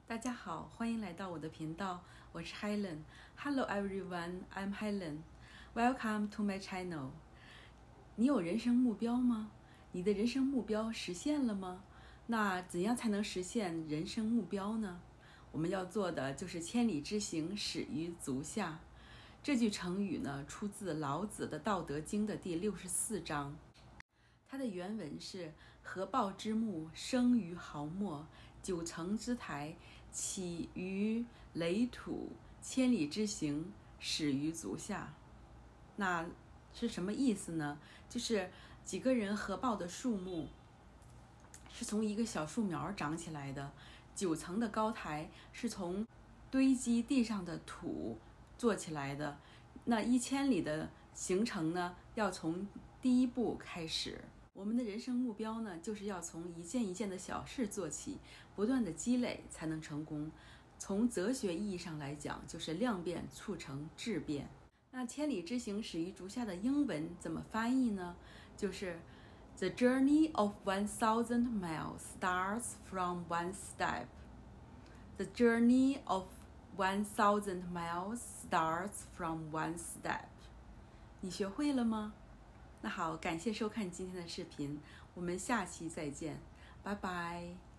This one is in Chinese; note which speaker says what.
Speaker 1: 大家好，欢迎来到我的频道，我是 Helen。Hello everyone, I'm Helen. Welcome to my channel. 你有人生目标吗？你的人生目标实现了吗？那怎样才能实现人生目标呢？我们要做的就是千里之行，始于足下。这句成语呢，出自老子的《道德经》的第64章。它的原文是：合抱之木，生于毫末；九层之台，起于垒土；千里之行，始于足下。那是什么意思呢？就是几个人合抱的树木是从一个小树苗长起来的，九层的高台是从堆积地上的土做起来的。那1000里的行程呢，要从第一步开始。我们的人生目标呢，就是要从一件一件的小事做起，不断的积累才能成功。从哲学意义上来讲，就是量变促成质变。那千里之行始于足下的英文怎么翻译呢？就是 The journey of 1000 miles starts from one step. The journey of 1000 miles starts from one step. 你学会了吗？那好，感谢收看今天的视频，我们下期再见，拜拜。